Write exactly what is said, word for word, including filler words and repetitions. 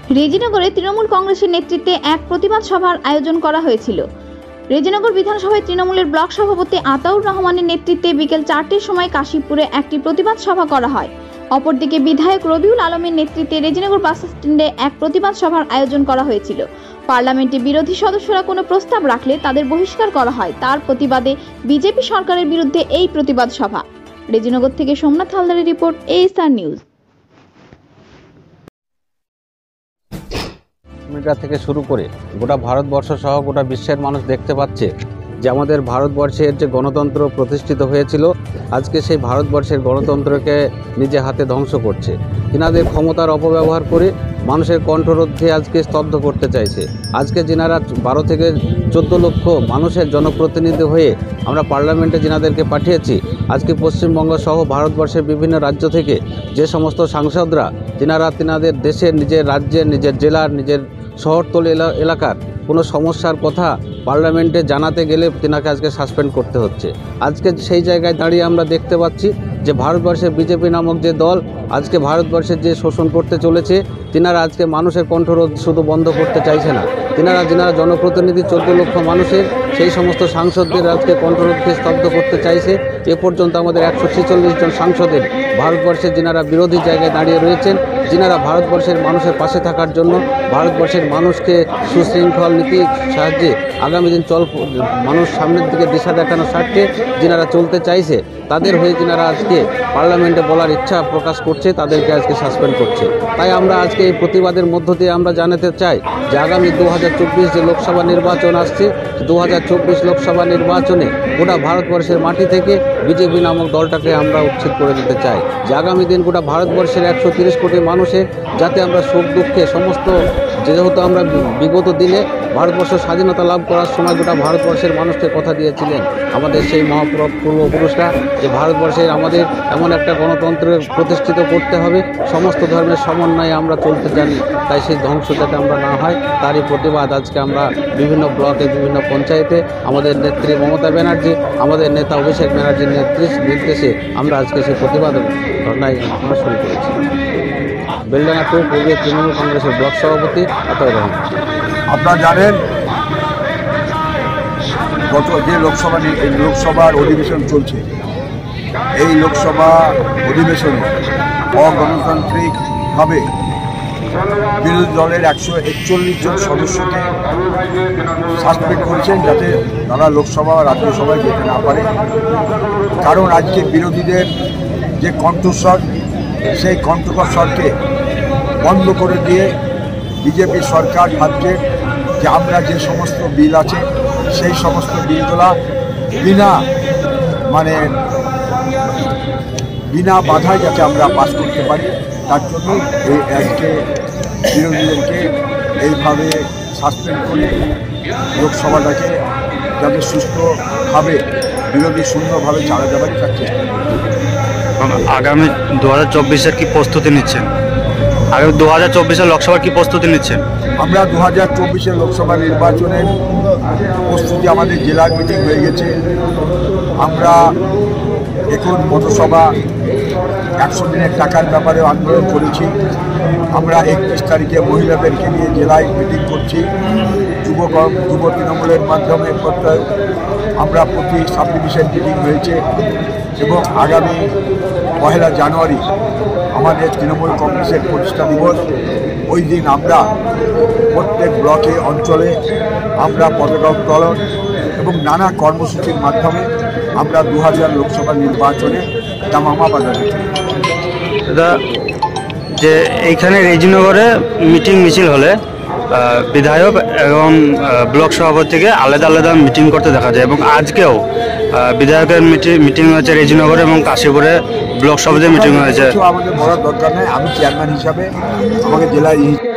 রেজিনগরে তৃণমূল কংগ্রেসের নেতৃত্বে এক প্রতিবাদ সভার আয়োজন করা হয়েছিল। রেজিনগর বিধানসভায় তৃণমূলের ব্লক সভাপতি আতাউর রহমানের নেতৃত্বে বিকেল চারটের সময় কাশীপুরে একটি প্রতিবাদ সভা করা হয়। অপরদিকে বিধায়ক রবিউল আলমের নেতৃত্বে রেজিনগর বাস স্ট্যান্ডে এক প্রতিবাদ সভার আয়োজন করা হয়েছিল। পার্লামেন্টে বিরোধী সদস্যরা কোনো প্রস্তাব রাখলে তাদের বহিষ্কার করা হয়। তার প্রতিবাদে বিজেপি সরকারের বিরুদ্ধে এই প্রতিবাদ সভা। রেজিনগর থেকে সোমনাথ হালদারের রিপোর্ট, এএসআর নিউজ। মিডিয়া থেকে শুরু করে গোটা ভারতবর্ষ সহ গোটা বিশ্বের মানুষ দেখতে পাচ্ছে যে আমাদের ভারতবর্ষের যে গণতন্ত্র প্রতিষ্ঠিত হয়েছিল, আজকে সেই ভারতবর্ষের গণতন্ত্রকে নিজে হাতে ধ্বংস করছে। তিনাদের ক্ষমতার অপব্যবহার করে মানুষের কণ্ঠরোধে আজকে স্তব্ধ করতে চাইছে। আজকে যিনারা বারো থেকে চোদ্দ লক্ষ মানুষের জনপ্রতিনিধি হয়ে আমরা পার্লামেন্টে যিনাদেরকে পাঠিয়েছি, আজকে পশ্চিমবঙ্গ সহ ভারতবর্ষের বিভিন্ন রাজ্য থেকে যে সমস্ত সাংসদরা যিনারা তিনাদের দেশের, নিজের রাজ্যের, নিজের জেলার, নিজের শহরতলি এলাকার কোনো সমস্যার কথা পার্লামেন্টে জানাতে গেলে তিনাকে আজকে সাসপেন্ড করতে হচ্ছে। আজকে সেই জায়গায় দাঁড়িয়ে আমরা দেখতে পাচ্ছি যে ভারতবর্ষের বিজেপি নামক যে দল আজকে ভারতবর্ষের যে শোষণ করতে চলেছে, তিনারা আজকে মানুষের কণ্ঠরোধ শুধু বন্ধ করতে চাইছে না, তিনারা যিনারা জনপ্রতিনিধি চোদ্দ লক্ষ মানুষের সেই সমস্ত সাংসদদের আজকে কণ্ঠরোধকে স্তব্ধ করতে চাইছে। এ পর্যন্ত আমাদের একশো ছেচল্লিশ জন সাংসদের ভারতবর্ষের যিনারা বিরোধী জায়গায় দাঁড়িয়ে রয়েছেন, যিনারা ভারতবর্ষের মানুষের পাশে থাকার জন্য, ভারতবর্ষের মানুষকে সুশৃঙ্খল নীতির সাহায্যে আগামী দিন চল মানুষ সামনের দিকে দিশা দেখানোর স্বার্থে যিনারা চলতে চাইছে, তাদের হয়ে যিনারা আজকে পার্লামেন্টে বলার ইচ্ছা প্রকাশ করছে, তাদেরকে আজকে সাসপেন্ড করছে। তাই আমরা আজকে এই প্রতিবাদের মধ্য দিয়ে আমরা জানাতে চাই যে আগামী দু হাজার চব্বিশ যে লোকসভা নির্বাচন আসছে, দু হাজার চব্বিশ লোকসভা নির্বাচনে গোটা ভারতবর্ষের মাটি থেকে বিজেপি নামক দলটাকে আমরা উচ্ছেদ করে দিতে চাই। যে আগামী দিন গোটা ভারতবর্ষের একশো তিরিশ কোটি মানুষের যাতে আমরা সুখ দুঃখে সমস্ত, যেহেতু আমরা বিগত দিনে ভারতবর্ষ স্বাধীনতা লাভ করার সময় গোটা ভারতবর্ষের মানুষকে কথা দিয়েছিলেন আমাদের সেই মহাপূর্বপুরুষরা যে ভারতবর্ষের আমাদের এমন একটা গণতন্ত্র প্রতিষ্ঠিত করতে হবে, সমস্ত ধর্মের সমন্বয়ে আমরা চলতে জানি। তাই সেই ধ্বংস যাতে আমরা না হয় তারই প্রতিবাদ আজকে আমরা বিভিন্ন ব্লকে, বিভিন্ন পঞ্চায়েতে আমাদের নেত্রী মমতা ব্যানার্জি, আমাদের নেতা অভিষেক ব্যানার্জির নেতৃত্ব নির্দেশে আমরা আজকে সেই প্রতিবাদ ধর্নায় আমরা শুরু করেছি। বেলডাঙ্গা টু পূর্বের তৃণমূল কংগ্রেসের ব্লক সভাপতি আতাউর রহমান। আপনারা জানেন গত যে লোকসভা লোকসভার অধিবেশন চলছে, এই লোকসভা অধিবেশনে অগণতান্ত্রিকভাবে বিরোধী দলের একশো একচল্লিশ জন সদস্যকে সাসপেন্ড করেছেন যাতে তারা লোকসভা বা রাজ্যসভায় যেতে না পারে। কারণ আজকে বিরোধীদের যে কণ্ঠস্বর, সেই কণ্ঠস্বরকে বন্ধ করে দিয়ে বিজেপি সরকার ভাবছে যে আমরা যে সমস্ত বিল আছে সেই সমস্ত বিলগুলা বিনা মানে বিনা বাধায় যাতে আমরা পাস করতে পারি, তার জন্য এই আজকে বিরোধীদেরকে এইভাবে সাসপেন্ড করে লোকসভাটাকে যাতে সুস্থভাবে বিরোধী শূন্যভাবে চালা যাবে তার চেষ্টা করবে। আগামী দু হাজার চব্বিশের কী প্রস্তুতি নিচ্ছেন? আগামী দু হাজার চব্বিশের লোকসভার কী প্রস্তুতি নিচ্ছেন? আমরা দু হাজার চব্বিশের লোকসভা নির্বাচনের প্রস্তুতি, আমাদের জেলার মিটিং হয়ে গেছে। আমরা এখন পৌরসভা একশো দিনের টাকার ব্যাপারে আন্দোলন করেছি। আমরা একত্রিশ তারিখে মহিলাদেরকে নিয়ে জেলায় মিটিং করছি। যুব যুব তৃণমূলের মাধ্যমে প্রত্যয় আমরা প্রতি সাব ডিভিশন মিটিং হয়েছে এবং আগামী পয়লা জানুয়ারি আমাদের তৃণমূল কংগ্রেসের প্রতিষ্ঠা দিবস। ওই দিন আমরা প্রত্যেক ব্লকে, অঞ্চলে আমরা পতাকা উত্তোলন এবং নানা কর্মসূচির মাধ্যমে আমরা দু হাজার লোকসভা নির্বাচনে দামামা বাজাতে চাই। দাদা, যে এইখানে রেজিনগরে মিটিং মিছিল হলে বিধায়ক এবং ব্লক সভাপতিকে আলাদা আলাদা মিটিং করতে দেখা যায় এবং আজকেও বিধায়কের মিটিং হয়েছে রেজিনগরে এবং কাশীপুরে ব্লক সভাপতির মিটিং হয়েছে। আমাদের বড় দরকার নেই, আমি চেয়ারম্যান হিসাবে আমাকে জেলায়